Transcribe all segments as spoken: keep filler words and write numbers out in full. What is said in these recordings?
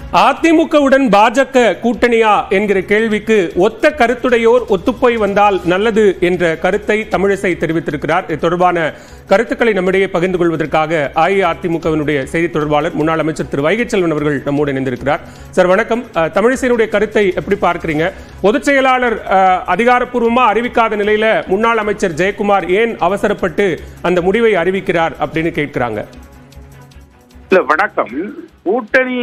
அதிமுகவுடன் பாஜக கூட்டணியா என்கிற கேள்விக்கு ஒத்த கருத்துடையோர் ஒத்துப்போய் வந்தால் நல்லது என்ற கருத்தை தமிழிசை தெரிவித்திருக்கிறார். இது தொடர்பான கருத்துக்களை நம்மிடையே பகிர்ந்து கொள்வதற்காக அஇஅதிமுகவினுடைய செய்தி தொடர்பாளர் முன்னாள் அமைச்சர் திரு வைகை செல்வன் அவர்கள் நம்மோடு இணைந்திருக்கிறார். சார் வணக்கம். தமிழிசையினுடைய கருத்தை எப்படி பார்க்கிறீங்க? பொதுச் செயலாளர் அதிகாரப்பூர்வமா அறிவிக்காத நிலையில முன்னாள் அமைச்சர் ஜெயக்குமார் ஏன் அவசரப்பட்டு அந்த முடிவை அறிவிக்கிறார் அப்படின்னு கேட்கிறாங்க. வணக்கம். கூட்டணி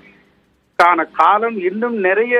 காலம் இன்னும் நிறைய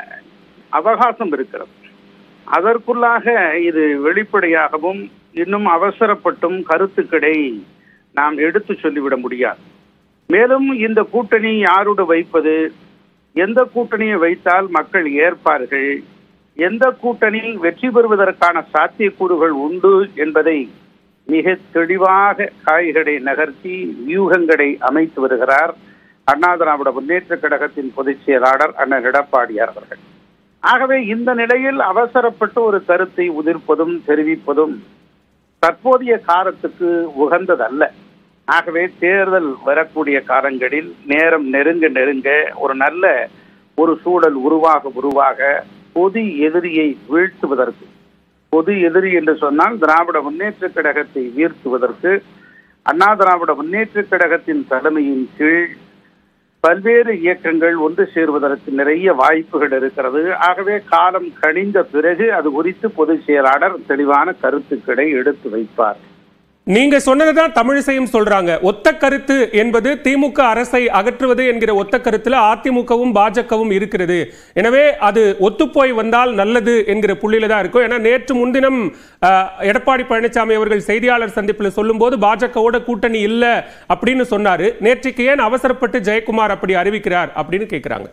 அவகாசம் இருக்கிறது. அதற்குள்ளாக இது வெளிப்படையாகவும் இன்னும் அவசரப்பட்டும் கருத்துக்களை நாம் எடுத்து சொல்லிவிட முடியாது. மேலும் இந்த கூட்டணி யாரோடு வைப்பது, எந்த கூட்டணியை வைத்தால் மக்கள் ஏற்பார்கள், எந்த கூட்டணி வெற்றி பெறுவதற்கான சாத்தியக்கூறுகள் உண்டு என்பதை மிக தெளிவாக காய்களை நகர்த்தி வியூகங்களை அமைத்து வருகிறார் அண்ணா திராவிட முன்னேற்ற கழகத்தின் பொதுச் செயலாளர் அண்ணன் எடப்பாடியார் அவர்கள். ஆகவே இந்த நிலையில் அவசரப்பட்டு ஒரு கருத்தை உதிர்ப்பதும் தெரிவிப்பதும் தற்போதைய காலத்துக்கு உகந்ததல்ல. ஆகவே தேர்தல் வரக்கூடிய காலங்களில் நேரம் நெருங்க நெருங்க ஒரு நல்ல ஒரு சூழல் உருவாக உருவாக பொது எதிரியை வீழ்த்துவதற்கு, பொது எதிரி என்று சொன்னால் திராவிட முன்னேற்ற கழகத்தை வீழ்த்துவதற்கு அண்ணா திராவிட முன்னேற்ற கழகத்தின் தலைமையின் கீழ் பல்வேறு இயக்கங்கள் ஒன்று சேருவதற்கு நிறைய வாய்ப்புகள் இருக்கிறது. ஆகவே காலம் கணிந்த பிறகு அது குறித்து பொதுச் செயலாளர் தெளிவான கருத்துக்களை எடுத்து வைப்பார். நீங்க சொன்னதுதான் தமிழிசையும் சொல்றாங்க. ஒத்த கருத்து என்பது திமுக அரசை அகற்றுவது என்கிற ஒத்த கருத்துல அதிமுகவும் பாஜகவும் இருக்கிறது. எனவே அது ஒத்துப்போய் வந்தால் நல்லது என்கிற புள்ளியில தான் இருக்கும். ஏன்னா நேற்று முன்தினம் எடப்பாடி பழனிசாமி அவர்கள் செய்தியாளர் சந்திப்பில் சொல்லும் போது பாஜகவோட கூட்டணி இல்ல அப்படின்னு சொன்னாரு. நேற்றுக்கு ஏன் அவசரப்பட்டு ஜெயக்குமார் அப்படி அறிவிக்கிறார் அப்படின்னு கேட்கிறாங்க.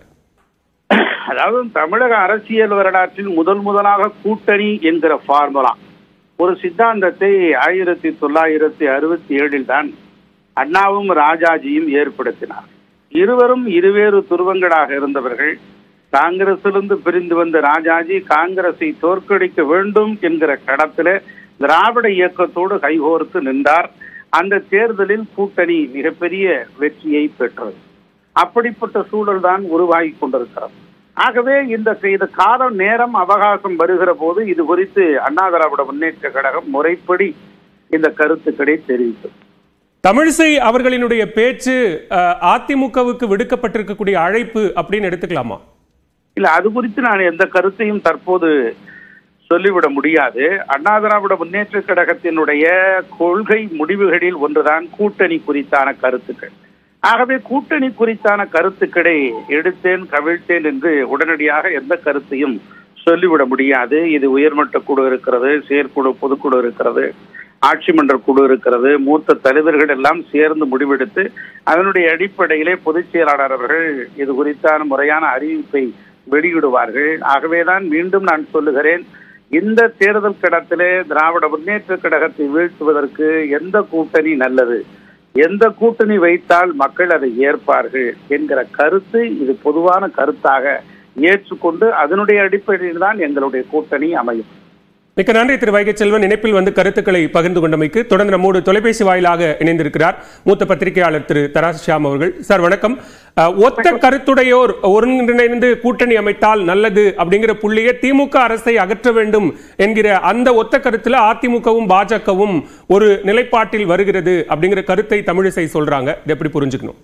அதாவது தமிழக அரசியல் வரலாற்றில் முதல் முதலாக கூட்டணி என்கிற ஃபார்முலா ஒரு சித்தாந்தத்தை ஆயிரத்தி தொள்ளாயிரத்தி அறுபத்தி ஏழில் தான் அண்ணாவும் ராஜாஜியும் ஏற்படுத்தினார். இருவரும் இருவேறு துருவங்களாக இருந்தவர்கள். காங்கிரசிலிருந்து பிரிந்து வந்த ராஜாஜி காங்கிரஸை தோற்கடிக்க வேண்டும் என்கிற கடத்தில் திராவிட இயக்கத்தோடு கைகோர்த்து நின்றார். அந்த தேர்தலில் கூட்டணி மிகப்பெரிய வெற்றியை பெற்றது. அப்படிப்பட்ட சூழல் தான் உருவாகி கொண்டிருக்கிறது. ஆகவே இந்த இந்த காலம் நேரம் அவகாசம் வருகிற போது இது குறித்து அண்ணா திராவிட முன்னேற்ற கழகம் முறைப்படி இந்த கருத்துக்களை தெரிவித்தது. தமிழிசை அவர்களினுடைய பேச்சு அதிமுகவுக்கு விடுக்கப்பட்டிருக்கக்கூடிய அழைப்பு அப்படின்னு எடுத்துக்கலாமா? இல்ல, அது குறித்து நான் எந்த கருத்தையும் தற்போது சொல்லிவிட முடியாது. அண்ணா திராவிட முன்னேற்ற கழகத்தினுடைய கொள்கை முடிவுகளில் ஒன்றுதான் கூட்டணி குறித்தான கருத்துக்கள். ஆகவே கூட்டணி குறித்தான கருத்துக்களை எடுத்தேன் கவிழ்த்தேன் என்று உடனடியாக எந்த கருத்தையும் சொல்லிவிட முடியாது. இது உயர்மட்ட குழு இருக்கிறது, செயற்குழு பொதுக்குழு இருக்கிறது, ஆட்சி மன்ற குழு இருக்கிறது, மூத்த தலைவர்கள் எல்லாம் சேர்ந்து முடிவெடுத்து அதனுடைய அடிப்படையிலே பொதுச் செயலாளர் அவர்கள் இது குறித்தான முறையான அறிவிப்பை வெளியிடுவார்கள். ஆகவேதான் மீண்டும் நான் சொல்லுகிறேன், இந்த தேர்தல் கடத்திலே திராவிட முன்னேற்ற கழகத்தை வீழ்த்துவதற்கு எந்த கூட்டணி நல்லது, எந்த கூட்டணி வைத்தால் மக்கள் அதை ஏற்பார்கள் என்கிற கருத்து இது பொதுவான கருத்தாக ஏற்றுக்கொண்டு அதனுடைய அடிப்படையில் தான் எங்களுடைய கூட்டணி அமையும். மிக்க நன்றி திரு வைகை செல்வன். இணைப்பில் வந்து கருத்துக்களை பகிர்ந்து கொண்டமைக்கு. தொடர்ந்து நம்மோடு தொலைபேசி வாயிலாக இணைந்திருக்கிறார் மூத்த பத்திரிகையாளர் திரு தராசு ஷியாம் அவர்கள். சார் வணக்கம். ஒத்த கருத்துடையோர் ஒருங்கிணைந்து கூட்டணி அமைத்தால் நல்லது அப்படிங்கிற புள்ளியை திமுக அரசை அகற்ற வேண்டும் என்கிற அந்த ஒத்த கருத்துல அதிமுகவும் பாஜகவும் ஒரு நிலைப்பாட்டில் வருகிறது அப்படிங்கிற கருத்தை தமிழிசை சொல்றாங்க. இது எப்படி புரிஞ்சுக்கணும்?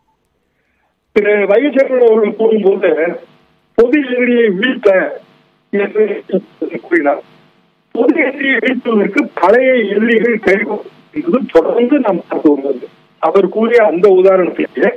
திரு வைகை செல்வன் அவர்கள் கூறும்போது பொது எதிரியை வீழ்த்த என்று கூறினார். பொது எதிரியை வீழ்த்துவதற்கு பழைய எதிரிகள் கைகோர்ப்பது தொடர்ந்து நாம் பார்த்து வருவது. அவர் கூறிய அந்த உதாரணத்திலே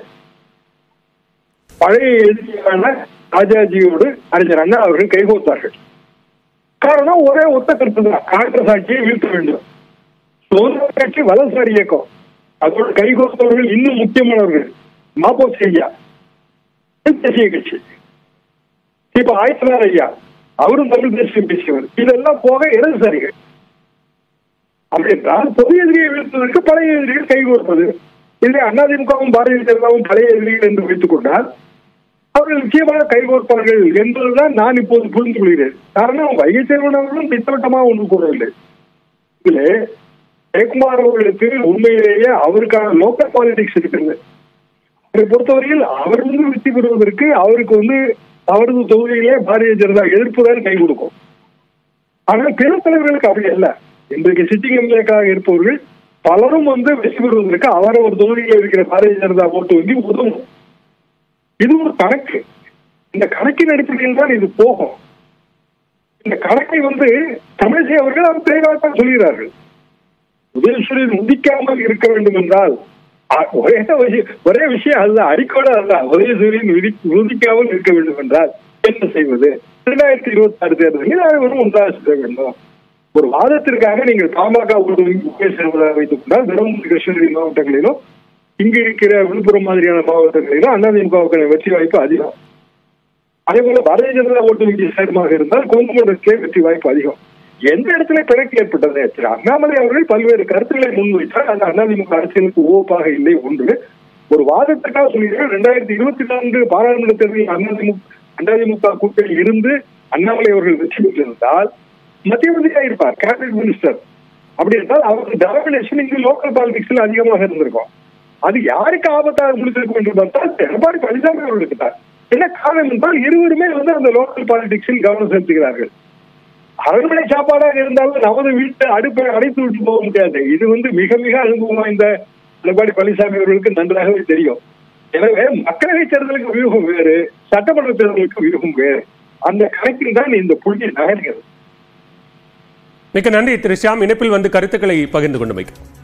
பழைய எதிரியான ராஜாஜியோடு அறிஞர் அண்ணா அவர்கள் கைகோர்த்தார்கள். காரணம் ஒரே ஒத்த கருத்து தான், காங்கிரஸ் ஆட்சியை வீழ்த்த வேண்டும். சுதந்திர கட்சி வலதுசாரி இயக்கம், அதோடு கைகோர்த்தவர்கள் இன்னும் முக்கியமானவர்கள் மாபோசி ஐயா தேசிய கட்சி, இப்ப ஆயிரத்தி ஐயா அவரும் தமிழ் தேசியம் பேசியவர். இதெல்லாம் போக இடதுசாரிகள். அப்படி என்றால் பொது எதிரியை வீழ்த்துவதற்கு பழைய எதிரிகள் கைகோர்ப்பது இல்லை. அதிமுகவும் பாரதிய ஜனதாவும் பழைய எதிரிகள் என்று வைத்துக் கொண்டால் அவர்கள் நிச்சயமாக கைகோர்ப்பார்கள் என்பதுதான் நான் இப்போது புரிந்து கொள்கிறேன். காரணம் வைகை செல்வன் அவர்களும் திட்டவட்டமாக ஒன்று கூறவில்லை. இதிலே ஜெயக்குமார் அவர்களுக்கு உண்மையிலேயே அவருக்கான லோக்கல் பாலிடிக்ஸ் இருக்கிறது. அதை பொறுத்தவரையில் அவர் வந்து வெற்றி பெறுவதற்கு அவருக்கு வந்து அவரது தொகுதியிலே பாரதிய ஜனதா எதிர்ப்பு தான் கை கொடுக்கும். ஆனால் பிற தலைவர்களுக்கு அப்படி அல்ல. இன்றைக்கு சிட்டிங் எம்எல்ஏக்காக இருப்பவர்கள் பலரும் வந்து வெற்றி பெறுவதற்கு அவரவர் தொகுதியில் இருக்கிற பாரதிய ஜனதா ஓட்டு வங்கி உதவும். இது ஒரு கணக்கு. இந்த கணக்கின் அடிப்படையில் தான் இது போகும். இந்த கணக்கை வந்து தமிழிசை அவர்கள் அவர் தெளிவாக சொல்கிறார்கள். உதயசூரியன் உதிக்காமல் இருக்க வேண்டும் என்றால் ஒரே ஒரே விஷயம் அல்ல, அடிக்கோட அல்ல. உதயசூரியன் உதிக்காமல் இருக்க வேண்டும் என்றால் என்ன செய்வது? இரண்டாயிரத்தி இருபத்தி ஆறு தேர்தலில் அனைவரும் ஒன்றாக செய்ய வேண்டும். ஒரு வாதத்திற்காக நீங்கள் பாமக ஓட்டு செல்வதாக வைத்துக் கொண்டால் தருமபுரி, கிருஷ்ணகிரி மாவட்டங்களிலும் இங்கு இருக்கிற விழுப்புரம் மாதிரியான மாவட்டங்களிலும் அதிமுகவுக்கான வெற்றி வாய்ப்பு அதிகம். அதே போல பாரதிய ஜனதா ஓட்டு வங்கி சேரமாக இருந்தால் கோயம்புத்தூருக்கே வெற்றி வாய்ப்பு அதிகம். எந்த இடத்துல பிறகு ஏற்பட்டது? திரு அண்ணாமலை அவர்கள் பல்வேறு கருத்துக்களை முன்வைத்தால் அந்த அதிமுக அரசியலுக்கு ஓப்பாக இல்லை. ஒன்று ஒரு வாதத்திற்காக சொல்கிறேன். இரண்டாயிரத்தி இருபத்தி நான்கு பாராளுமன்ற தேர்தலில் அதிமுக அதிமுக கூட்டணி இருந்து அண்ணாமலை அவர்கள் வெற்றி பெற்றிருந்தால் மத்திய மந்திரியாக இருப்பார், கேபினட் மினிஸ்டர். அப்படி இருந்தால் அவருக்கு டாமினேஷன் இங்கு லோக்கல் பாலிடிக்ஸ்ல அதிகமாக இருந்திருக்கும். அது யாருக்கு ஆபத்தாக முடிந்திருக்கும் என்று பார்த்தால் எடப்பாடி பழனிசாமி அவர்களுக்கு தான். என்ன காரணம் என்றால் இருவருமே வந்து அந்த லோக்கல் பாலிடிக்ஸில் கவனம் செலுத்துகிறார்கள். அரண்மனை சாப்பாடாக இருந்தாலும் நமது வீட்டை அடுப்பை அடைத்து விட்டு போக முடியாது. இது வந்து மிக மிக அனுபவம் வாய்ந்த எடப்பாடி பழனிசாமி அவர்களுக்கு நன்றாகவே தெரியும். எனவே மக்களவை தேர்தலுக்கு வியூகம் வேறு, சட்டமன்ற தேர்தலுக்கு வியூகம் வேறு. அந்த கணக்கில் தான் இந்த புள்ளி நகர்கிறது. மிக்க நன்றி திரு ஷியாம், இணைப்பில் வந்து கருத்துக்களை பகிர்ந்து கொண்டமைக்கு.